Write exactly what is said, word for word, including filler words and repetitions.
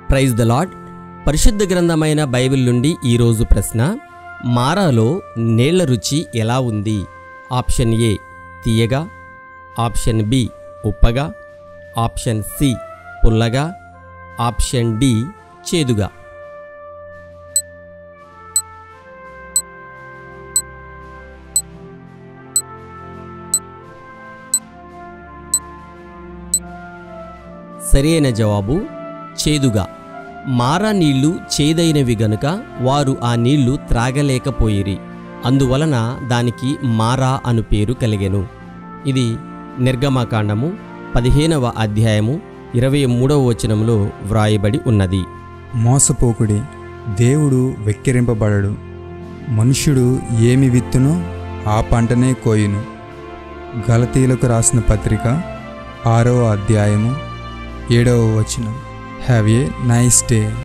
Praise the lord. పరిశుద్ధ గ్రంథమైన Bible నుండి ఈరోజు ప్రశ్న: మారాలో నీళ్ల రుచి ఎలా ఉంది? ఆప్షన్ ఏ తీయగా, ఆప్షన్ బి ఉప్పగా, ఆప్షన్ సి పుల్లగా, ఆప్షన్ డి చేదుగా. సరైన జవాబు చేదుగా. మారా నీళ్లు చేదైనవి గనుక వారు ఆ నీళ్లు త్రాగలేకపోయిరి, అందువలన దానికి మారా అను పేరు కలిగెను. ఇది నిర్గమకాండము పదిహేనవ అధ్యాయము ఇరవై మూడవ వచనంలో వ్రాయబడి ఉన్నది. మోసపోకుడి, దేవుడు వెక్కిరింపబడడు. మనుష్యుడు ఏమి విత్తునో ఆ పంటనే కోయును. గలతీలకు రాసిన పత్రిక ఆరవ అధ్యాయము ఏడవ వచనం. Have a nice day.